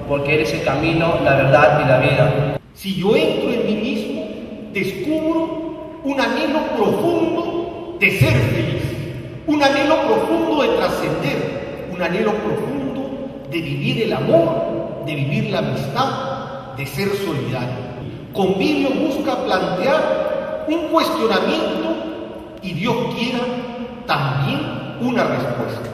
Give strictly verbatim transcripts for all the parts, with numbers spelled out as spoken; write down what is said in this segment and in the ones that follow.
porque eres el camino, la verdad y la vida. Si yo entro en mí mismo, descubro un anhelo profundo de ser feliz, un anhelo profundo de trascender, un anhelo profundo de vivir el amor, de vivir la amistad, de ser solidario. Convivio busca plantear un cuestionamiento y Dios quiera también una respuesta.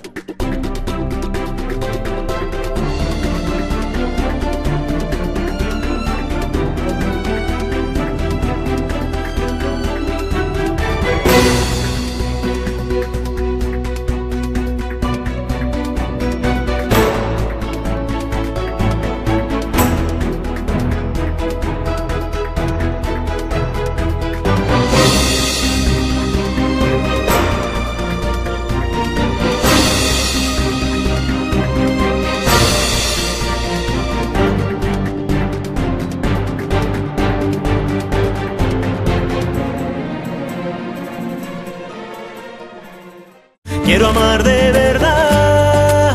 Quiero amar de verdad,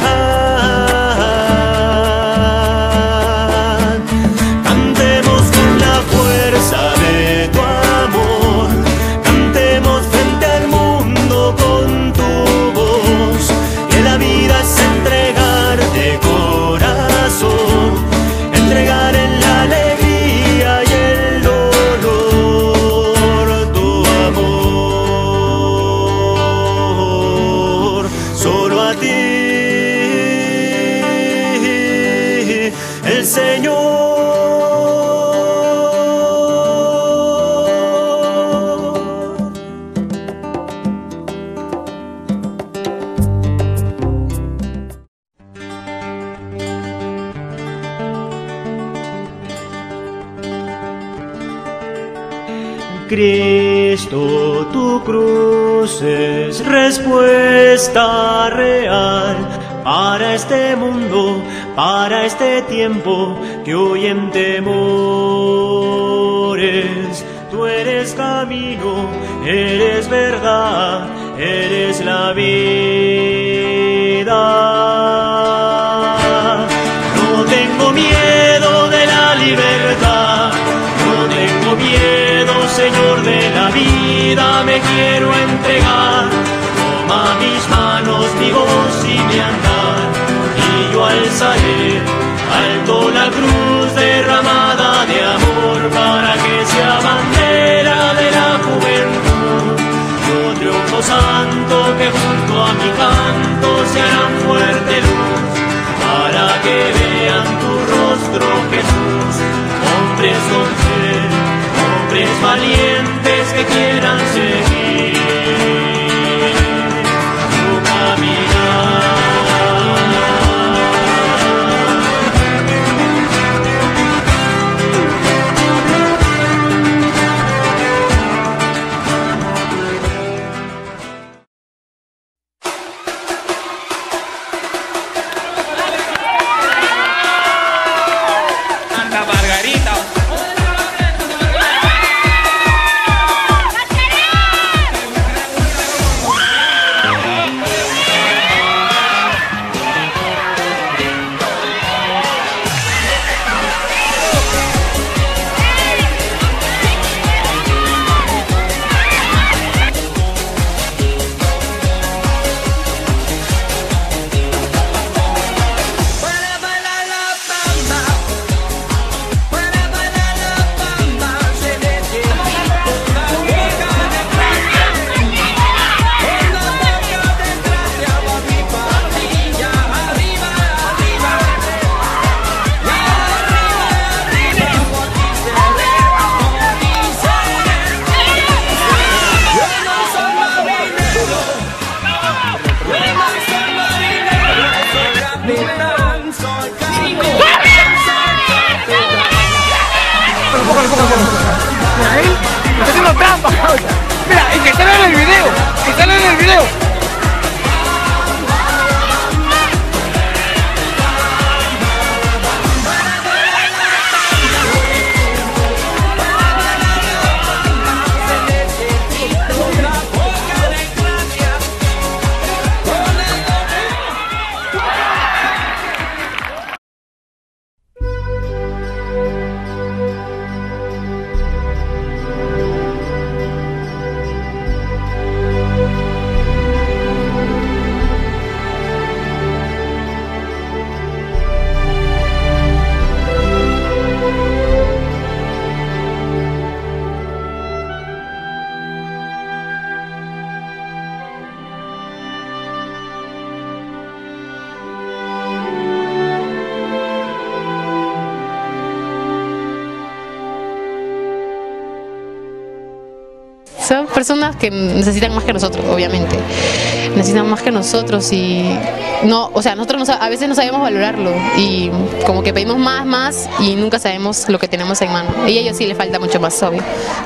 cantemos con la fuerza de tu amor, cantemos frente al mundo con tu voz, que la vida es entregar de corazón, entregar en la alegría y el dolor tu amor. Solo a ti, el Señor. Cristo, tu cruz es respuesta real para este mundo, para este tiempo que hoy en temores. Tú eres camino, eres verdad, eres la vida. No tengo miedo de la libertad, no tengo miedo, Señor de la vida, me quiero entregar. Toma mis manos, mi voz y mi andar, y yo alzaré alto la cruz derramada de amor, para que sea bandera de la juventud. Yo triunfo santo, que junto a mi canto se harán fuerte luz, para que vean tu rostro, Jesús. Hombres con fe, hombres valientes que quieran seguir tu caminar. Santa Margarita. son personas que necesitan más que nosotros, obviamente. Necesitan más que nosotros y no, o sea, nosotros no, a veces no sabemos valorarlo y como que pedimos más, más y nunca sabemos lo que tenemos en mano. Y a ellos sí les falta mucho más, obvio.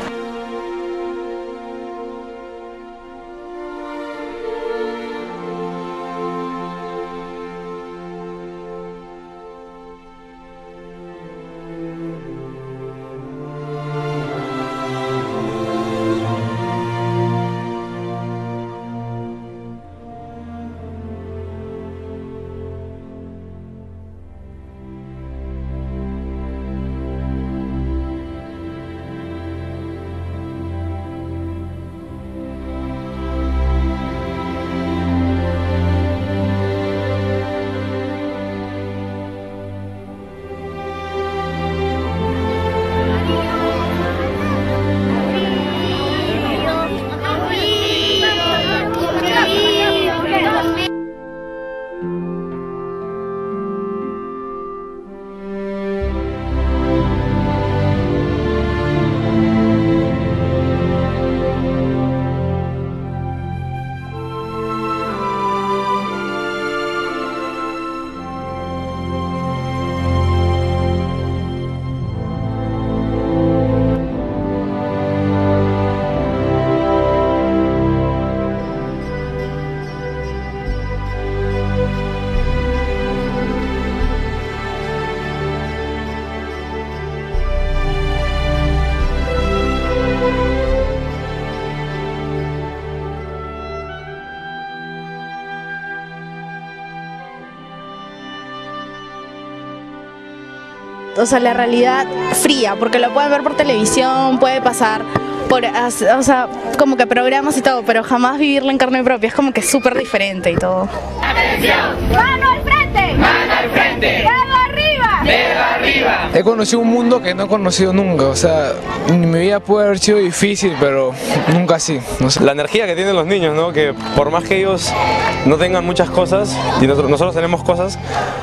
O sea, la realidad fría, porque lo pueden ver por televisión, puede pasar por, o sea, como que programas y todo, pero jamás vivirlo en carne propia, es como que súper diferente y todo. ¡Atención! ¡Mano al frente! ¡Mano al frente! ¡Dedo arriba! ¡Dedo arriba! He conocido un mundo que no he conocido nunca, o sea, mi vida puede haber sido difícil, pero nunca así. No sé. La energía que tienen los niños, ¿no? Que por más que ellos no tengan muchas cosas, y nosotros, nosotros tenemos cosas,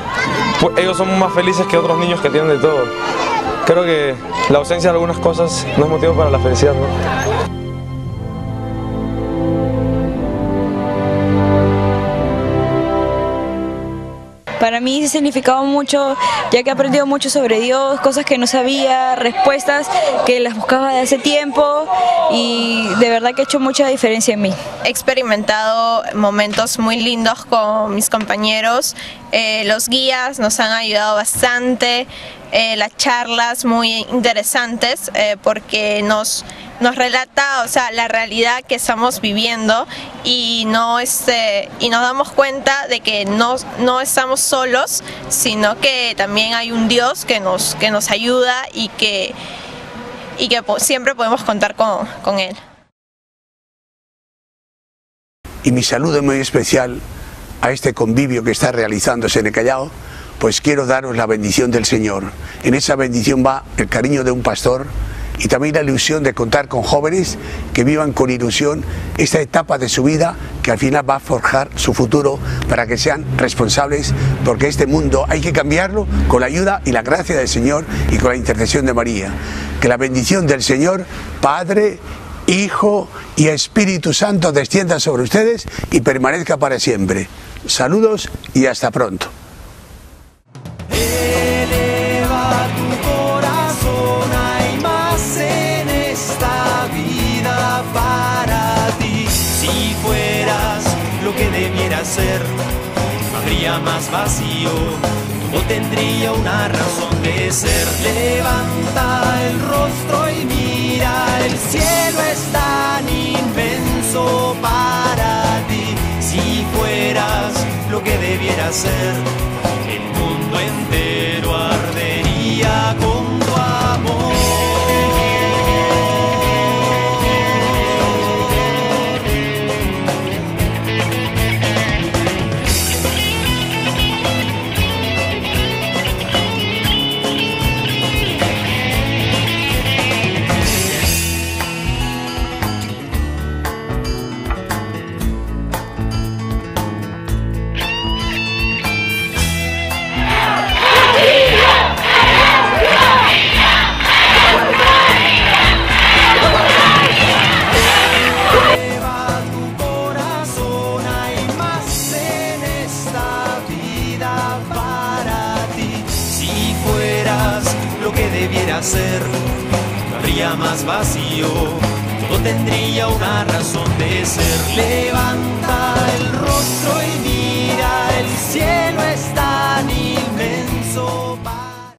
pues ellos son más felices que otros niños que tienen de todo. Creo que la ausencia de algunas cosas no es motivo para la felicidad, ¿no? Para mí ha significado mucho, ya que he aprendido mucho sobre Dios, cosas que no sabía, respuestas que las buscaba de hace tiempo y de verdad que ha hecho mucha diferencia en mí. He experimentado momentos muy lindos con mis compañeros, eh, los guías nos han ayudado bastante, eh, las charlas muy interesantes eh, porque nos... nos relata, o sea, la realidad que estamos viviendo y no este y nos damos cuenta de que no, no estamos solos, sino que también hay un Dios que nos que nos ayuda y que y que siempre podemos contar con, con él. Y mi saludo muy especial a este convivio que está realizándose en el Callao, pues quiero daros la bendición del Señor. En esa bendición va el cariño de un pastor y también la ilusión de contar con jóvenes que vivan con ilusión esta etapa de su vida que al final va a forjar su futuro para que sean responsables, porque este mundo hay que cambiarlo con la ayuda y la gracia del Señor y con la intercesión de María. Que la bendición del Señor, Padre, Hijo y Espíritu Santo descienda sobre ustedes y permanezca para siempre. Saludos y hasta pronto. Ser, no habría más vacío, todo tendría una razón de ser. Levanta el rostro y mira, el cielo es tan inmenso para ti. Si fueras lo que debiera ser, el mundo entero ardería con tu amor. ¡Viva! debiera ser, no habría más vacío, todo tendría una razón de ser. Levanta